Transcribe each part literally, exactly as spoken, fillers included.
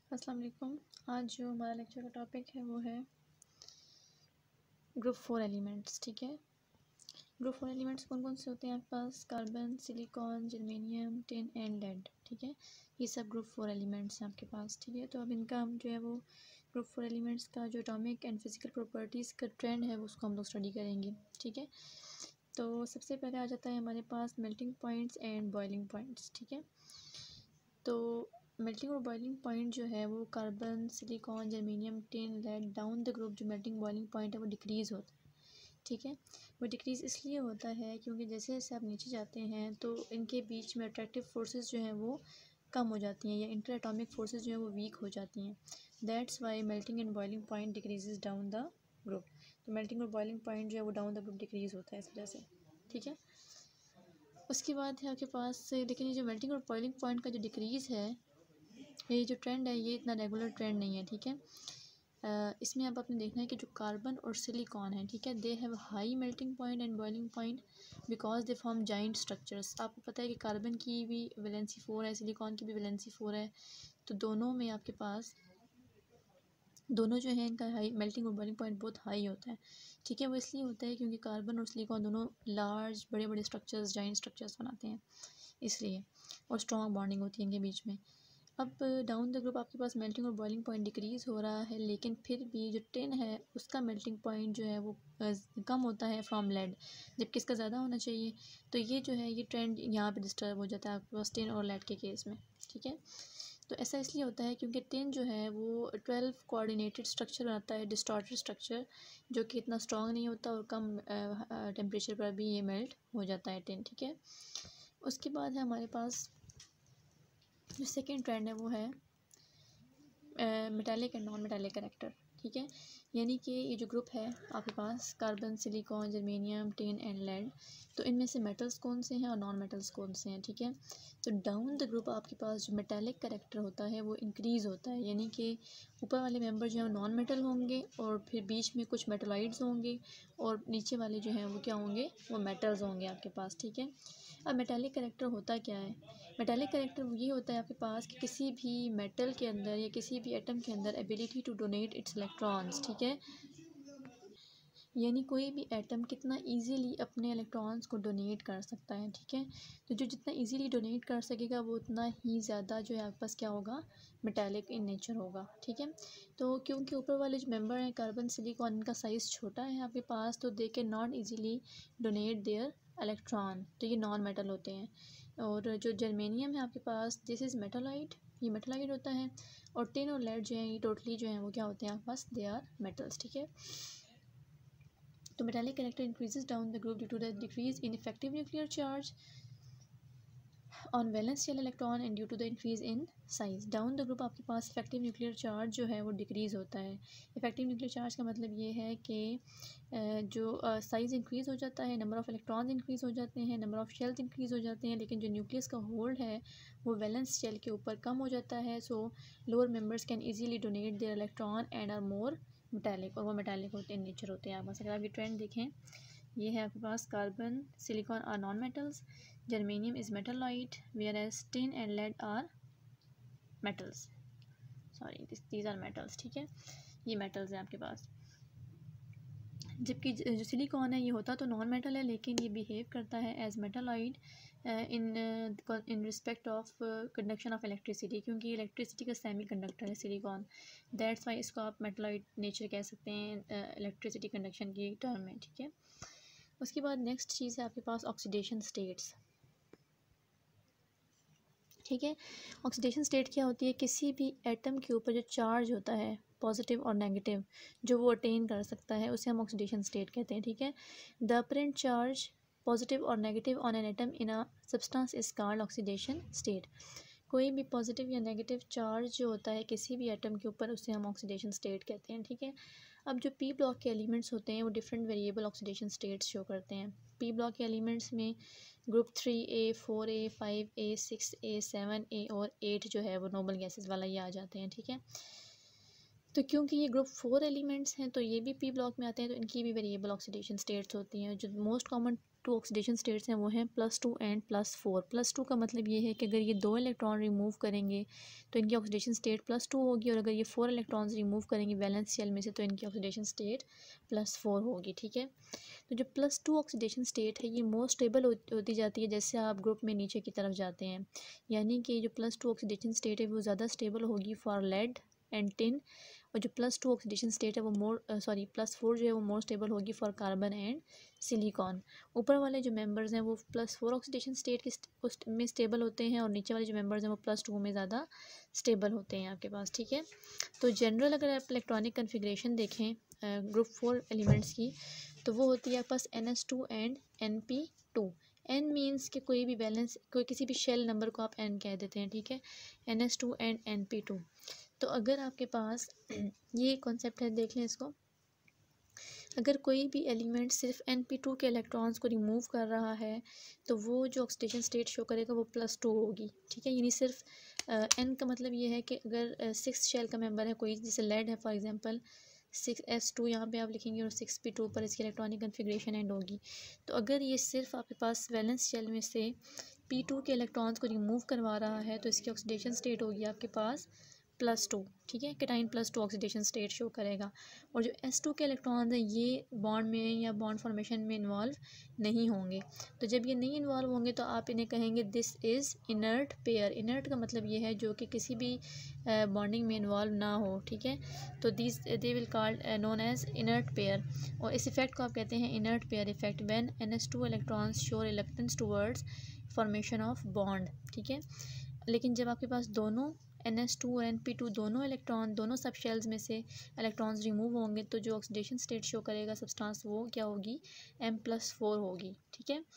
अस्सलाम वालेकुम। आज जो हमारा लेक्चर का टॉपिक है वो है ग्रुप फोर एलिमेंट्स। ठीक है, ग्रुप फोर एलिमेंट्स कौन कौन से होते हैं आपके पास? Carbon, silicon, germanium, tin and lead. ठीक है, ये सब ग्रुप फोर एलिमेंट्स हैं आपके पास। ठीक है, तो अब इनका हम जो है वो ग्रुप फोर एलिमेंट्स का जो एटॉमिक एंड फिजिकल प्रॉपर्टीज़ का ट्रेंड है वो उसको हम लोग स्टडी करेंगे। ठीक है, तो सबसे पहले आ जाता है हमारे पास melting points and boiling points. ठीक है, तो मेल्टिंग और बॉइलिंग पॉइंट जो है वो carbon, silicon, germanium, tin, lead down the group जो मेल्टिंग बॉइलिंग पॉइंट है वो डिक्रीज़ होता है। ठीक है, वो डिक्रीज़ इसलिए होता है क्योंकि जैसे जैसे आप नीचे जाते हैं तो इनके बीच में अट्रैक्टिव फोर्सेस जो हैं वो कम हो जाती हैं या इंटर एटॉमिक फोर्सेस जो हैं वो वीक हो जाती हैं। That's why melting and boiling point decreases down the group. तो मेल्टिंग और बॉइलिंग पॉइंट जो है वो डाउन द ग्रुप डिक्रीज़ होता है इस वजह से। ठीक है, उसके बाद है आपके पास, लेकिन ये जो मेल्टिंग और बॉइलिंग पॉइंट का जो डिक्रीज़ है, ये जो ट्रेंड है ये इतना रेगुलर ट्रेंड नहीं है। ठीक है, uh, इसमें अब आपने देखना है कि जो कार्बन और सिलिकॉन है, ठीक है, they have high melting point and boiling point because they form giant structures. आपको पता है कि कार्बन की भी वैलेंसी फोर है, सिलिकॉन की भी वैलेंसी फोर है, तो दोनों में आपके पास दोनों जो है इनका हाई मेल्टिंग और बॉइलिंग पॉइंट बहुत हाई होता है। ठीक है, वो इसलिए होता है क्योंकि कार्बन और सिलिकॉन दोनों लार्ज बड़े बड़े स्ट्रक्चर्स, जाइंट स्ट्रक्चर्स बनाते हैं इसलिए, और स्ट्रॉन्ग बॉन्डिंग होती है इनके बीच में। अब डाउन द ग्रुप आपके पास मेल्टिंग और बॉइलिंग पॉइंट डिक्रीज़ हो रहा है, लेकिन फिर भी जो टिन है उसका मेल्टिंग पॉइंट जो है वो कम होता है फ्रॉम लेड, जबकि इसका ज़्यादा होना चाहिए। तो ये जो है ये ट्रेंड यहाँ पे डिस्टर्ब हो जाता है आपके पास टिन और लेड के केस में। ठीक है, तो ऐसा इसलिए होता है क्योंकि टिन जो है वो ट्वेल्व कोऑर्डिनेटेड स्ट्रक्चर बनाता है, डिस्टॉर्टेड स्ट्रक्चर, जो कि इतना स्ट्रॉन्ग नहीं होता और कम टेम्परेचर पर भी ये मेल्ट हो जाता है टिन। ठीक है, उसके बाद है हमारे पास जो सेकेंड ट्रेंड है वो है metallic and non metallic character. ठीक है, यानी कि ये जो ग्रुप है आपके पास carbon, silicon, germanium, tin and lead, तो इनमें से मेटल्स कौन से हैं और नॉन मेटल्स कौन से हैं। ठीक है, तो डाउन द ग्रुप आपके पास जो मेटालिक कैरेक्टर होता है वो इंक्रीज़ होता है, यानी कि ऊपर वाले मेंबर जो हैं नॉन मेटल होंगे और फिर बीच में कुछ मेटलाइड्स होंगे और नीचे वाले जो हैं वो क्या होंगे, वो मेटल्स होंगे आपके पास। ठीक है, अब मेटालिक कैरेक्टर होता क्या है? मेटालिक कैरेक्टर ये होता है आपके पास कि किसी भी मेटल के अंदर या किसी भी एटम के अंदर ability to donate its electrons. ठीक है, यानी कोई भी एटम कितना इजीली अपने इलेक्ट्रॉन्स को डोनेट कर सकता है। ठीक है, तो जो जितना इजीली डोनेट कर सकेगा वो उतना ही ज़्यादा जो है आपके पास क्या होगा, मेटालिक इन नेचर होगा। ठीक है, तो क्योंकि ऊपर वाले जो मेंबर हैं कार्बन, सिलिकॉन, इनका साइज़ छोटा है आपके पास, तो they can not easily donate their electron, तो ये नॉन मेटल होते हैं। और जो जर्मेनियम है आपके पास, दिस इज़ मेटालाइट, ये मेटालाइट होता है। और टिन और लेड जो है ये टोटली जो है वो क्या होते हैं आपके पास, दे आर मेटल्स। ठीक है, तो metallic character increases down the group due to the decrease in effective nuclear charge on valence shell electron and due to the increase in size. down the group आपके पास effective nuclear charge जो है वो decrease होता है। effective nuclear charge का मतलब ये है कि जो साइज़ इंक्रीज़ हो जाता है, नंबर ऑफ़ इलेक्ट्रॉन्स इंक्रीज़ हो जाते हैं, नंबर ऑफ़ शेल्स इंक्रीज़ हो जाते हैं, लेकिन जो न्यूक्लियस का होल्ड है वो वैलेंस शेल के ऊपर कम हो जाता है। So lower members can easily donate their electron and are more metallic, और वो मेटालिक होते हैं, नेचर होते हैं। आप अगर आप ये ट्रेंड देखें, ये है आपके पास carbon, silicon are non metals, germanium is metalloid, whereas tin and lead are metals, sorry these are metals. ठीक है, ये मेटल्स हैं आपके पास, जबकि जो सिलिकॉन है ये होता तो नॉन मेटल है लेकिन ये बिहेव करता है as metalloid in in respect of conduction of electricity, क्योंकि इलेक्ट्रिसिटी का सेमी कंडक्टर है सिलिकॉन। दैट्स वाई इसको आप मेटालाइट नेचर कह सकते हैं इलेक्ट्रिसिटी कंडक्शन की टर्म में। ठीक है, उसके बाद नेक्स्ट चीज़ है आपके पास ऑक्सीडेशन स्टेट्स। ठीक है, ऑक्सीडेशन स्टेट क्या होती है? किसी भी एटम के ऊपर जो चार्ज होता है पॉजिटिव और नेगेटिव जो वो अटेन कर सकता है उसे हम ऑक्सीडेशन स्टेट कहते हैं। ठीक है, द अपरेंट चार्ज पॉजिटिव और negative on an atom in a substance is called oxidation state. कोई भी पॉजिटिव या नेगेटिव चार्ज जो होता है किसी भी एटम के ऊपर उसे हम ऑक्सीडेशन स्टेट कहते हैं। ठीक है, अब जो पी ब्लॉक के एलिमेंट्स होते हैं वो different variable oxidation states show करते हैं। पी ब्लॉक के एलिमेंट्स में group three A, four A, five A, six A, seven A और एट जो है वो नोबल गैसेस वाला ये आ जाते हैं। ठीक है, तो क्योंकि ये ग्रुप फोर एलिमेंट्स हैं तो ये भी पी ब्लॉक में आते हैं, तो इनकी भी वेरिएबल ऑक्सीडेशन स्टेट्स होती हैं। जो most common two oxidation states हैं वो हैं plus two and plus four. Plus two का मतलब ये है कि अगर ये दो इलेक्ट्रॉन रिमूव करेंगे तो इनकी ऑक्सीडेशन स्टेट प्लस टू होगी, और अगर ये फोर इलेक्ट्रॉन्स रिमूव करेंगे वैलेंस शेल में से तो इनकी ऑक्सीडेशन स्टेट प्लस फोर होगी। ठीक है, तो जो प्लस टू ऑक्सीडेशन स्टेट है ये मोर स्टेबल होती जाती है जैसे आप ग्रुप में नीचे की तरफ जाते हैं, यानी कि जो प्लस टू ऑक्सीडेशन स्टेट है वो ज़्यादा स्टेबल होगी फॉर लेड एंड टिन, और जो प्लस टू ऑक्सीडेशन स्टेट है वो मोर सॉरी प्लस फोर जो है वो मोर स्टेबल होगी फॉर कार्बन एंड सिलिकॉन। ऊपर वाले जो मेंबर्स हैं वो प्लस फोर ऑक्सीडेशन स्टेट के में स्टेबल होते हैं और नीचे वाले जो मेंबर्स हैं वो प्लस टू में ज़्यादा स्टेबल होते हैं आपके पास। ठीक है, तो जनरल अगर आप इलेक्ट्रॉनिक कन्फिग्रेशन देखें ग्रुप फोर एलिमेंट्स की तो वो होती है आपके पास n s two and n p two. N means कि कोई भी बैलेंस कोई किसी भी शेल नंबर को आप एन कह देते हैं। ठीक है, n s two and n p two. तो अगर आपके पास ये कॉन्सेप्ट है, देख लें इसको, अगर कोई भी एलिमेंट सिर्फ एन पी टू के इलेक्ट्रॉन्स को रिमूव कर रहा है तो वो जो ऑक्सीडेशन स्टेट शो करेगा वो प्लस टू होगी। ठीक है, यानी सिर्फ एन का मतलब ये है कि अगर सिक्स शेल का मेंबर है कोई, जैसे लेड है for example six s two यहाँ पे आप लिखेंगे और सिक्स पी टू पर इसकी इलेक्ट्रॉनिक कन्फिग्रेशन एंड होगी। तो अगर ये सिर्फ आपके पास वैलेंस शेल में से पी टू के इलेक्ट्रॉन्स को रिमूव करवा रहा है तो इसकी ऑक्सीडेशन स्टेट होगी आपके पास प्लस टू। ठीक है, cation plus two oxidation state show करेगा। और जो एस टू के इलेक्ट्रॉन्स हैं ये बॉन्ड में या बॉन्ड फॉर्मेशन में इन्वॉल्व नहीं होंगे। तो जब ये नहीं इन्वॉल्व होंगे तो आप इन्हें कहेंगे this is inert pair. Inert का मतलब ये है जो कि किसी भी बॉन्डिंग में इन्वॉल्व ना हो। ठीक है, तो this they will called known as inert pair, और इस इफेक्ट को आप कहते हैं inert pair effect when n s two electrons show reluctance towards formation of bond. ठीक है, लेकिन जब आपके पास दोनों एन एस टू और एन पी टू दोनों इलेक्ट्रॉन दोनों सब शेल्स में से इलेक्ट्रॉन्स रिमूव होंगे तो जो ऑक्सीडेशन स्टेट शो करेगा सब्सटेंस वो क्या होगी, एम प्लस फोर होगी। ठीक है,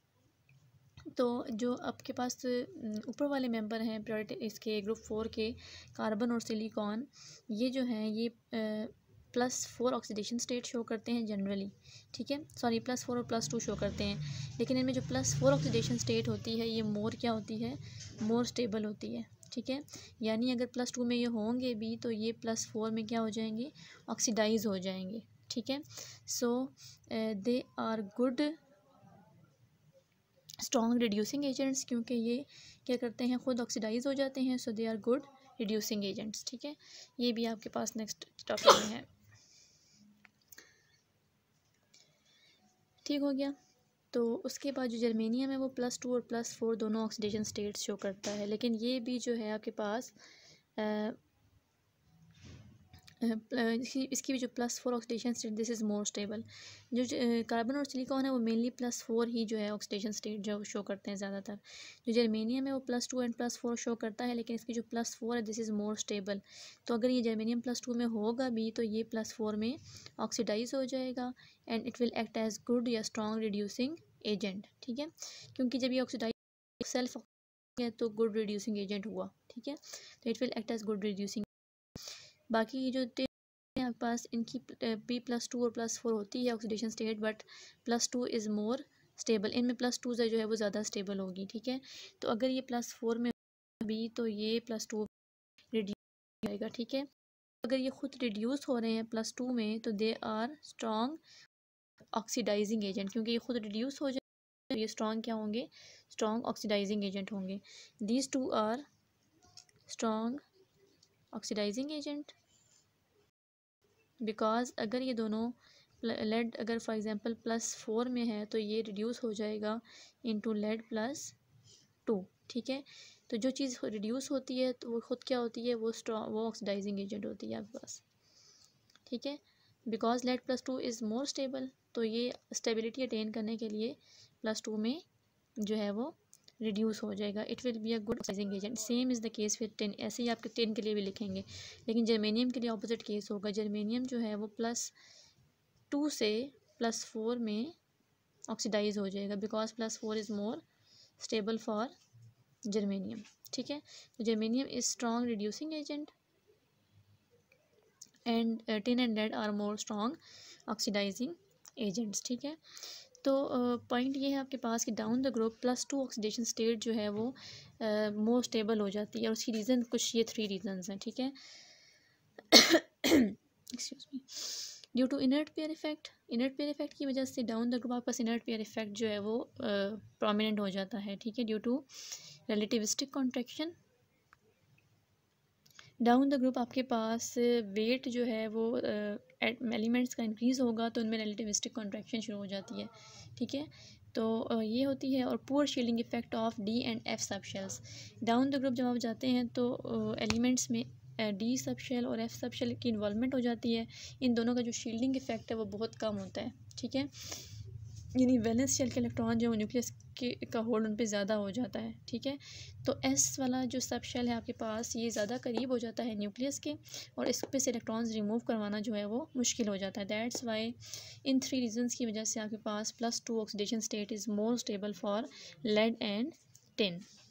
तो जो आपके पास ऊपर वाले मेंबर हैं प्रायोरिटी इसके ग्रुप फोर के कार्बन और सिलिकॉन, ये जो हैं ये plus four oxidation state show करते हैं जनरली। ठीक है, सॉरी प्लस फोर और प्लस टू शो करते हैं, लेकिन इनमें जो प्लस फोर ऑक्सीडेशन स्टेट होती है ये मोर क्या होती है, मोर स्टेबल होती है। ठीक है, यानी अगर प्लस टू में ये होंगे भी तो ये प्लस फोर में क्या हो जाएंगे, ऑक्सीडाइज हो जाएंगे। ठीक है, so they are good strong reducing agents, क्योंकि ये क्या करते हैं खुद ऑक्सीडाइज हो जाते हैं, so they are good reducing agents. ठीक है, ये भी आपके पास नेक्स्ट टॉपिक में है। ठीक हो गया, तो उसके बाद जो जर्मेनियम है वो प्लस टू और प्लस फोर दोनों ऑक्सीडेशन स्टेट्स शो करता है, लेकिन ये भी जो है आपके पास आ, इसकी इसकी भी जो plus four oxidation state this is more stable. जो कार्बन और सिलिकॉन है वो मेनली प्लस फोर ही जो है ऑक्सीडेशन स्टेट जो शो करते हैं ज़्यादातर। जो जर्मेनियम है वो plus two and plus four show करता है, लेकिन इसकी जो प्लस फोर है दिस इज़ मोर स्टेबल। तो अगर ये जर्मेनियम प्लस टू में होगा भी तो ये प्लस फोर में ऑक्सीडाइज हो जाएगा and it will act as good या स्ट्रॉन्ग रिड्यूसिंग एजेंट। ठीक है, क्योंकि जब ये ऑक्सीडाइज सेल्फ है तो गुड रिड्यूसिंग एजेंट हुआ। ठीक है, तो it will act as good reducing. बाकी ये जो आपके पास इनकी पी प्लस टू और प्लस फोर होती है oxidation state, but plus two is more stable. इनमें प्लस टू जो है वो ज़्यादा स्टेबल होगी। ठीक है, तो अगर ये प्लस फोर में भी तो ये प्लस टू रिड्यूस जाएगा। ठीक है, अगर ये खुद रिड्यूस हो रहे हैं प्लस टू में तो they are strong oxidising agent, क्योंकि ये खुद रिड्यूस हो जाए तो ये स्ट्रॉन्ग क्या होंगे, स्ट्रॉन्ग ऑक्सीडाइजिंग एजेंट होंगे। These two are strong oxidising agent because अगर ये दोनों लेड अगर फॉर एग्जांपल प्लस फोर में है तो ये रिड्यूस हो जाएगा इनटू लेड प्लस टू। ठीक है, तो जो चीज़ रिड्यूस होती है तो वो खुद क्या होती है, वो स्ट्रॉन्ग वो ऑक्सीडाइजिंग एजेंट होती है आपके पास। ठीक है, because lead plus two is more stable, तो ये स्टेबिलिटी अटेन करने के लिए प्लस टू में जो है वो रिड्यूस हो जाएगा। It will be a good oxidising agent. Same is the case with tin, ऐसे ही आपके टिन के लिए भी लिखेंगे, लेकिन जर्मेनियम के लिए ऑपोजिट केस होगा। जर्मेनियम जो है वो प्लस टू से प्लस फोर में ऑक्सीडाइज हो जाएगा because plus four is more stable for germanium. ठीक है, तो germanium is strong reducing agent and tin and lead are more strong oxidising agents. ठीक है, तो पॉइंट uh, ये है आपके पास कि down the group plus two oxidation state जो है वो मोर uh, स्टेबल हो जाती है, और उसकी रीज़न कुछ ये थ्री रीजंस हैं। ठीक है, excuse me. Due to inert pair effect, inert pair effect की वजह से डाउन द ग्रुप आपके पास इनर्ट पेयर इफेक्ट जो है वो प्रोमिनेंट हो जाता है, ठीक है, due to relativistic contraction. Down the group आपके पास वेट जो है वो एलिमेंट्स का इंक्रीज़ होगा तो उनमें रिलेटिविस्टिक कॉन्ट्रैक्शन शुरू हो जाती है, ठीक है। तो uh, ये होती है। और poor shielding effect of d and f subshells. Down the group जब आप जाते हैं तो एलिमेंट्स uh, में डी सब शेल और एफ सब शेल की इन्वॉल्वमेंट हो जाती है। इन दोनों का जो शील्डिंग इफेक्ट है वो बहुत कम होता है, ठीक है, यानी वैलेंस शेल के इलेक्ट्रॉन जो न्यूक्लियस के का होल्ड उन पे ज़्यादा हो जाता है, ठीक है। तो एस वाला जो सब शेल है आपके पास ये ज़्यादा करीब हो जाता है न्यूक्लियस के और इस पे से इलेक्ट्रॉन्स रिमूव करवाना जो है वो मुश्किल हो जाता है। दैट्स वाई इन थ्री रीजंस की वजह से आपके पास plus two oxidation state is more stable for lead and tin.